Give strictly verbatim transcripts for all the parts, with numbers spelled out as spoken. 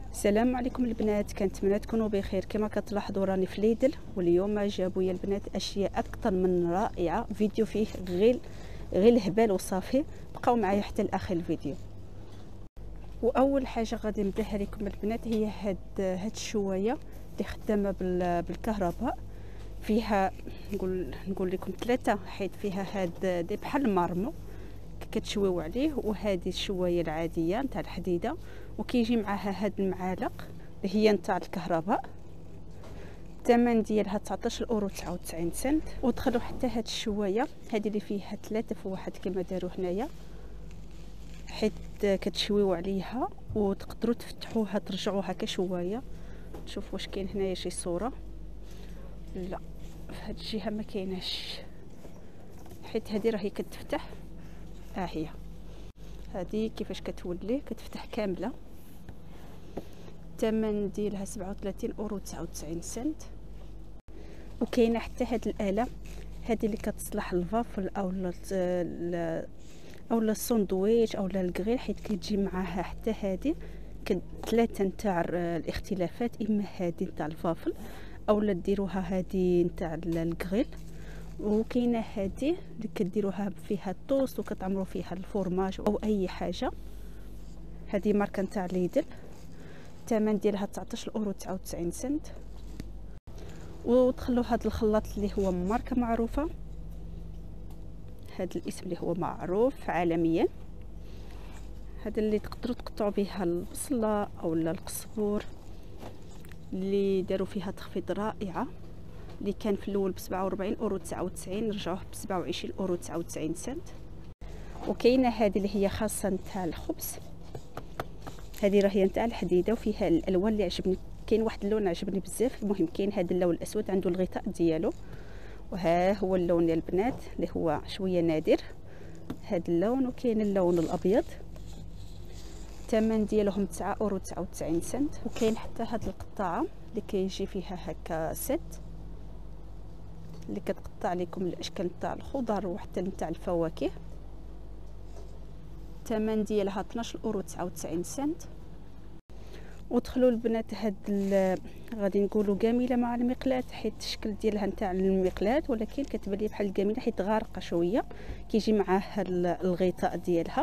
السلام عليكم البنات، كنتمنى تكونوا بخير. كما كتلاحظوا راني في ليدل، واليوم جابوا لي البنات اشياء اكثر من رائعه. فيديو فيه غير غير الهبال وصافي. بقاو معايا حتى لاخر الفيديو. واول حاجه غادي نديها لكم البنات هي هاد هاد الشوايه اللي خدامه بالكهرباء. فيها نقول نقول لكم ثلاثه، حيت فيها هاد دي بحال المارمو كتشويو عليه، وهذه الشوايه العاديه نتاع الحديده، وكيجي معها هاد المعالق اللي هي نتاع الكهرباء. الثمن ديالها تسعطاش اورو وتسعة وتسعين سنت. ودخلوا حتى هاد الشوايه هذه اللي فيها ثلاثه في واحد كما داروا هنايا، حيت كتشويو عليها وتقدروا تفتحوها ترجعوها كشوايه. نشوف واش كاين هنايا شي صوره. لا، في هاد الجهه ما كايناش، حيت هذه راهي كتفتح. ها هي هذه كيفاش كتولي كتفتح كامله. الثمن ديالها سبعة وثلاثين اورو وتسعة وتسعين سنت. وكاينه حتى هاد الاله هذه اللي كتصلح الفافل او او الساندويتش او الكغيل، حيت كتجي معاها حتى هذه ثلاثه نتاع الاختلافات، اما هذه نتاع الفافل او لا ديروها هذه نتاع الكغيل. وكاينه هذه اللي كديروها فيها الطوست وكتعمروا فيها الفورماج او اي حاجه. هذه ماركه نتاع ليدل، الثمن ديالها تسعطاش اورو وتسعة وتسعين سنت. ودخلوا هذا الخلاط اللي هو ماركه معروفه، هذا الاسم اللي هو معروف عالميا. هذا اللي تقدروا تقطعوا بها البصله او القزبور، اللي داروا فيها تخفيض رائعه، اللي كان في الاول ب سبعة وأربعين اورو تسعة وتسعين رجعوه ب سبعة وعشرين اورو تسعة وتسعين سنت. وكاينه هذه اللي هي خاصه نتاع الخبز، هذه راهي نتاع الحديده وفيها الالوان اللي عجبني. كاين واحد اللون عجبني بزاف. المهم كاين هذا اللون الاسود عنده الغطاء ديالو، وها هو اللون يا البنات اللي هو شويه نادر، هذا اللون. وكاين اللون الابيض، الثمن ديالهم تسعة اورو تسعة وتسعين سنت. وكاين حتى هذه القطاعه اللي كيجي فيها هكا ست، اللي كتقطع لكم الاشكال نتاع الخضر وحتى نتاع الفواكه. الثمن ديالها اثناش اورو تسعة وتسعين سنت. ودخلوا البنات هاد غادي نقولوا جميله مع المقلاة، حيت الشكل ديالها نتاع المقلاة، ولكن كتبان لي بحال جميله حيت غارقه شويه. كيجي معاها الغطاء ديالها،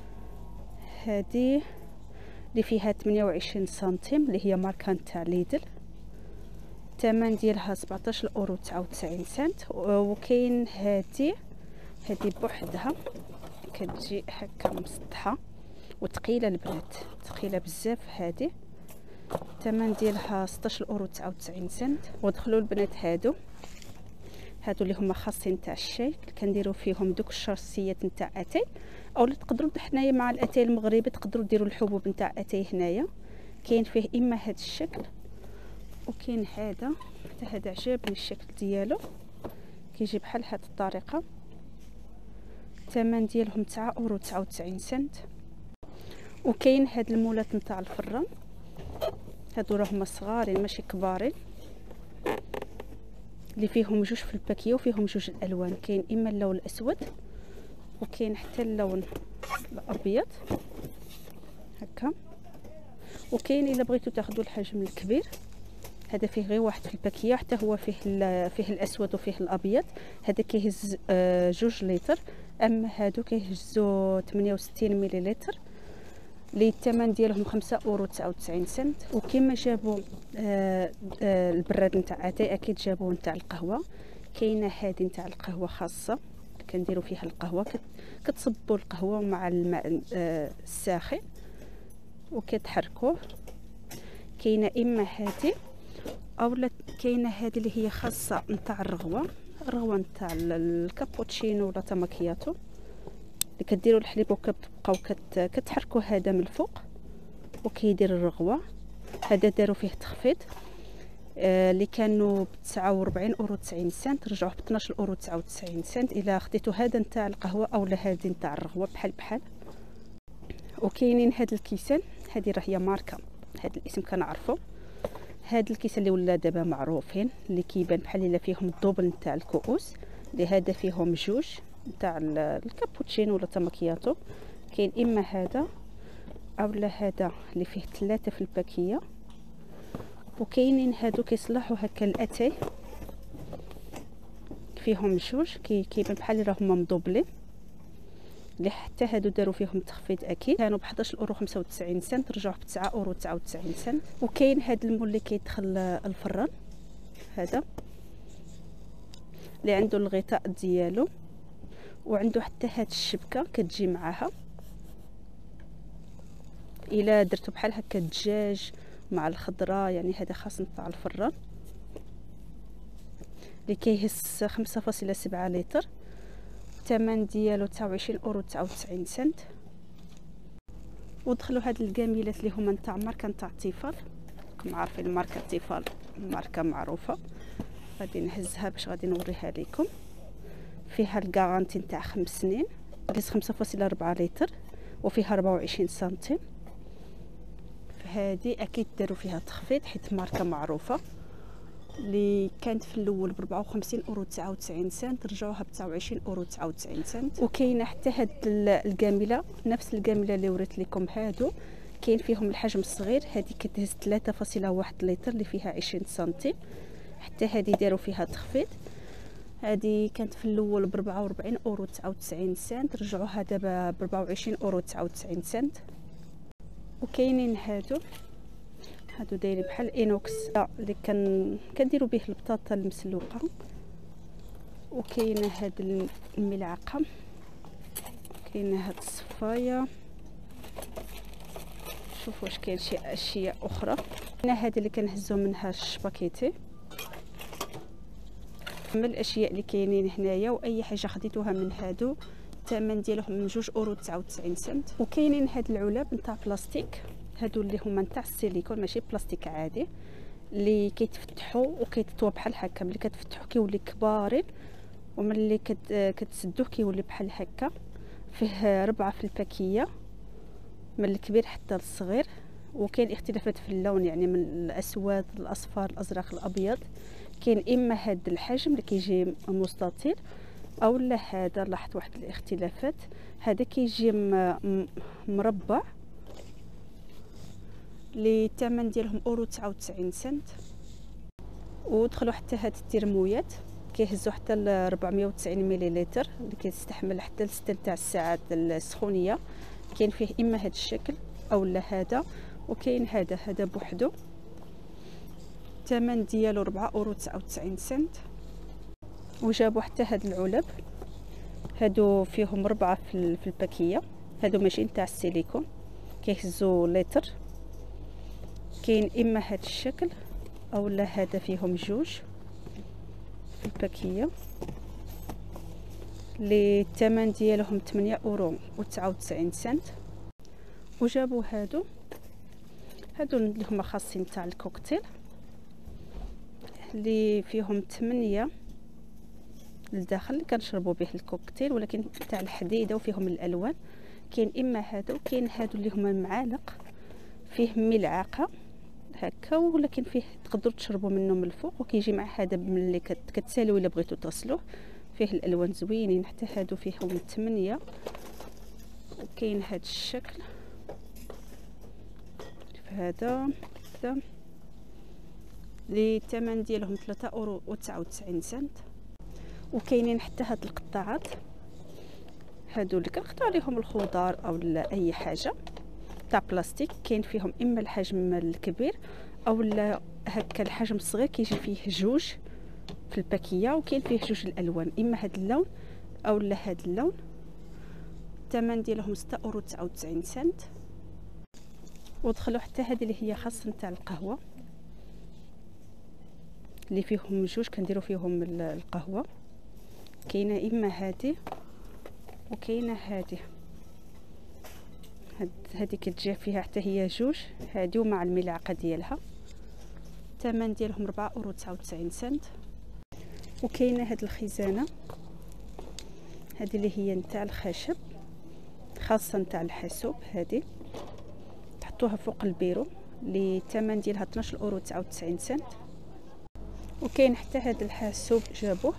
هذه اللي فيها ثمانية وعشرين سنتيم اللي هي ماركه نتاع ليدل. الثمن ديالها سبعطاش اورو تسعة وتسعين سنت. وكاين هذه هذه بوحدها كتجي هكا مسطحه وثقيله البنات، ثقيله بزاف. هذه الثمن ديالها ستطاش اورو تسعة وتسعين سنت. ودخلوا البنات هادو هادو اللي هما خاصين تاع الشاي، كنديروا فيهم دوك الشارسيات نتاع اتاي، او تقدروا حنايا مع الاتاي المغربي تقدروا ديروا الحبوب نتاع اتاي. هنايا كاين فيه اما هذا الشكل، وكاين هذا حتى هذا عجبني الشكل ديالو، كيجي بحال هذه الطريقه. الثمن ديالهم تسعة اورو تسعة وتسعين سنت. وكاين هاد المولات نتاع الفران، هادو راهما صغارين ماشي كبارين، اللي فيهم جوج في الباكيه وفيهم جوج الالوان. كاين اما اللون الاسود وكاين حتى اللون الابيض هكا. وكاين الا بغيتو تاخذوا الحجم الكبير، هذا فيه غير واحد في الباكيه، حتى هو فيه فيه الاسود وفيه الابيض. هذا كيهز جوج لتر، اما هادو كيهزوا ثمانية وستين مليلتر، اللي الثمن ديالهم خمسة اورو تسعة وتسعين سنت. وكما جابوا آه آه البراد نتاع اتاي، اكيد جابوا نتاع القهوه. كاينه هذه نتاع القهوه خاصه كنديروا فيها القهوه، كتصبوا القهوه مع الماء آه الساخن وكتحركوه. كاينه اما هذه او كاينه هذه اللي هي خاصه نتاع الرغوه، الرغوه نتاع الكابوتشينو ولا تاماكياتو، اللي كديروا الحليب وكتبقاو كتحركوا هذا من الفوق وكيدير الرغوه. هذا داروا فيه تخفيض، آه اللي كانوا ب تسعة وأربعين اورو تسعين سنت رجعوه ب اثناش اورو تسعة وتسعين سنت. الا خديتوا هذا نتاع القهوه او هذه نتاع الرغوه بحال بحال. وكاينين هاد الكيسان، هذه راه هي ماركه، هذا الاسم كنعرفو. هاد الكيسان اللي ولا دابا معروفين، اللي كيبان بحال الا فيهم الدوبل نتاع الكؤوس، اللي هذا فيهم جوج نتاع الكابوتشينو ولا تاماكياتو. كاين اما هذا اولا هذا اللي فيه ثلاثة في الباكيه. وكاينين هادو كيصلحوا هكا الاتاي فيهم جوج كي كيبان بحال راهم مضوبلين، اللي حتى هادو داروا فيهم تخفيض اكيد، كانوا ب حداش اورو خمسة وتسعين سنت رجعوا ب تسعة اورو تسعة وتسعين سنت. وكاين هاد المول اللي كيدخل الفران، هذا اللي عنده الغطاء ديالو وعنده حتى هاد الشبكه كتجي معاها، الا درتو بحال هكا الدجاج مع الخضره يعني هذا خاص نطلع الفران، اللي كيهز خمسة فاصلة سبعة لتر. الثمن ديالو تسعة وعشرين اورو تسعة وتسعين سنت. ودخلوا هاد الكاميلات اللي هما نتاع ماركه نتاع تيفال، راكم عارفين ماركه تيفال ماركه معروفه. غادي نهزها باش غادي نوريها لكم. فيها الكارانتي نتاع خمس سنين، كيس خمسة فاصلة أربعة لتر وفيها أربعة وعشرين سنتيم. فهذه اكيد داروا فيها تخفيض حيت ماركه معروفه، اللي كانت في الاول ب أربعة وخمسين اورو تسعة وتسعين سنت رجعوها ب تسعة وعشرين اورو تسعة وتسعين سنت. وكاينه حتى هاد الكامله نفس الكامله اللي وريت لكم، هادو كاين فيهم الحجم الصغير، هذه كتهز ثلاثة فاصلة واحد لتر اللي فيها عشرين سنتيم. حتى هذه داروا فيها تخفيض، هذه كانت في الاول ب أربعة وأربعين اورو تسعة وتسعين سنت رجعوها دابا ب أربعة وعشرين اورو تسعة وتسعين سنت. وكاينين هادو هادو دايرين بحال انوكس اللي كان كنديروا به البطاطا المسلوقه. وكاينه هاد الملعقه، كاينه هاد الصفايه، شوفوا واش كاين شي اشياء اخرى. كاينه هاد اللي كنهزو منها الشباكيتي. من الاشياء اللي كاينين هنايا واي حاجه خديتوها من هادو الثمن ديالهم من جوج اورو تسعة وتسعين سنت. وكاينين هاد العلب نتاع بلاستيك، هادو اللي هما نتاع السيليكون ماشي بلاستيك عادي، اللي كيتفتحوا وكيتطوا بحال هكا. ملي كتفتحوا كيولي كبارين، وملي كت كتسدوه كيولي بحال هكا. فيه ربعه في الباكيه من الكبير حتى للصغير. وكاين اختلافات في اللون، يعني من الاسود الاصفر الازرق الابيض. كاين اما هاد الحجم اللي كيجي مستطيل اولا هذا. لاحظت واحد الاختلافات، هذا كيجي مربع اللي الثمن ديالهم اورو تسعة وتسعين سنت. ودخلوا حتى هاد الترمويات كيهزوا حتى ل أربعمية وتسعين مليلتر اللي كيستحمل حتى لستة تاع الساعات السخونيه. كاين فيه اما هاد الشكل اولا هذا، وكاين هذا هذا بوحدو الثمن ديالو أربعة اورو تسعة وتسعين سنت. وجابوا حتى هاد العلب، هادو فيهم ربعه في الباكيه، هادو ماشي نتاع السيليكون كيهزوا لتر. كاين اما هاد الشكل اولا هذا فيهم جوج في الباكيه اللي الثمن ديالهم ثمانية اورو وتسعة وتسعين سنت. وجابوا هادو هادو اللي هما خاصين تاع الكوكتيل اللي فيهم ثمانية للداخل اللي كنشربوا به الكوكتيل، ولكن تاع الحديده وفيهم الالوان. كاين اما هادو وكاين هادو اللي هما المعالق، فيه ملعقه هكا ولكن فيه تقدروا تشربوا منه من الفوق. وكيجي مع هذا ملي كتسالوا الا بغيتوا تصلوه. فيه الالوان زوينين، حتى هادو فيهم ثمانية. وكاين هاد الشكل هذا هذا اللي الثمن ديالهم ثلاثة اورو وتسعة وتسعين سنت. وكاينين حتى هاد القطاعات، هادو اللي كنقطعوا عليهم الخضار او اي حاجه تاع بلاستيك. كاين فيهم اما الحجم الكبير اولا هكا الحجم الصغير كيجي فيه جوج في الباكيه. وكاين فيه جوج الالوان، اما هاد اللون اولا هاد اللون. الثمن ديالهم ستة اورو تسعة وتسعين سنت. ودخلوا حتى هذه اللي هي خاص نتاع القهوه اللي فيهم جوج كنديروا فيهم القهوه. كاينه اما هذه وكاينه هذه، هذه كتجي فيها حتى هي جوج، هذه ومع الملعقه ديالها. الثمن ديالهم أربعة اورو تسعة وتسعين سنت. وكاينه هاد الخزانه هذه اللي هي نتاع الخشب خاصه نتاع الحاسوب، هذه تحطوها فوق البيرو اللي الثمن ديالها اثناش اورو تسعة وتسعين سنت. وكاين حتى هاد الحاسوب جابوه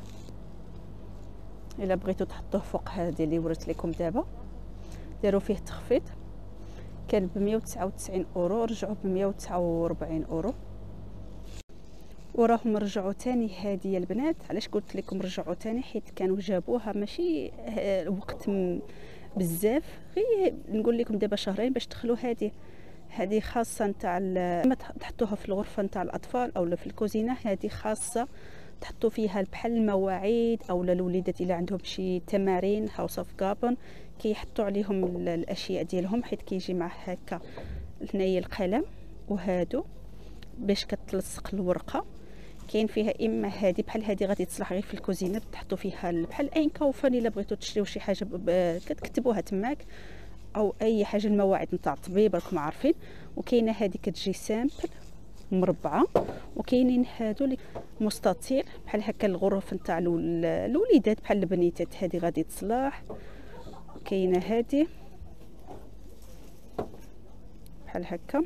الا بغيتو تحطوه فوق هذه اللي وريت لكم دابا، داروا فيه تخفيض. كان ب مية وتسعة وتسعين اورو، رجعوا ب مية وتسعة وأربعين اورو. وراهم رجعوا تاني هاديه البنات. علاش قلت لكم رجعوا تاني؟ حيت كانوا جابوها ماشي وقت بزاف، غير نقول لكم دابا شهرين باش دخلوا هذه هذه خاصه نتاع ما تحطوها في الغرفه نتاع الاطفال او في الكوزينه. هذه خاصه تحطوا فيها بحال المواعيد او الوليدات الا عندهم شي تمارين هاوس اوف غابون كيحطوا عليهم الاشياء ديالهم، حيت كيجي معه هكا هنايا القلم وهادو باش كتلصق الورقه. كاين فيها اما هذه بحال هذه غادي تصلح غير في الكوزينه، تحطوا فيها بحال اي كوفان الا بغيتوا تشريو شي حاجه كتكتبوها تماك، او اي حاجه المواعيد نتاع الطبيب راكم عارفين. وكاينه هذه كتجي سامبل مربعه، وكاينين هادو اللي مستطيل بحال هكا الغرف نتاع الوليدات بحال البنيتات، هذه غادي تصلح. كاينه هذه بحال هكا،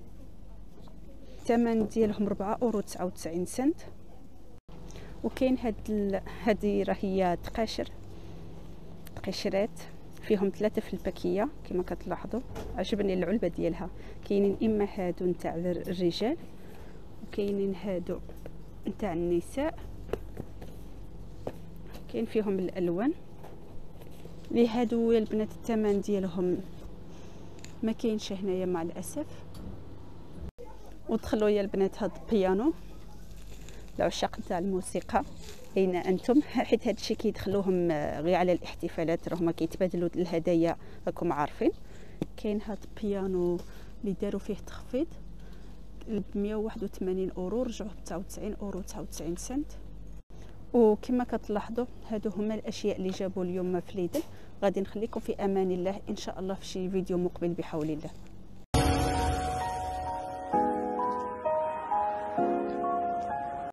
الثمن ديالهم أربعة اورو تسعة وتسعين سنت. وكاين هاد ال... هذه راه هي تقاشر تقشرات فيهم ثلاثه في الباكيه كما كتلاحظوا. عجبني العلبه ديالها. كاينين اما هادو نتاع الرجال، وكاينين هادو نتاع النساء. كاين فيهم الالوان لي هادو يا البنات. الثمن ديالهم ما كاينش هنايا مع الاسف. ودخلوا يا البنات هاد البيانو العشاق نتاع الموسيقى، اين انتم؟ حيت هاد الشيء كيدخلوهم غير على الاحتفالات، راهما كيتبادلوا الهدايا راكم عارفين. كاين هاد البيانو اللي داروا فيه تخفيض ب مية وواحد وثمانين اورو، رجعوا ب تسعة وتسعين اورو تسعة وتسعين سنت. وكما كتلاحظوا هادو هما الاشياء اللي جابوا اليوم في ليدل. غادي نخليكم في امان الله ان شاء الله في شي فيديو مقبل بحول الله.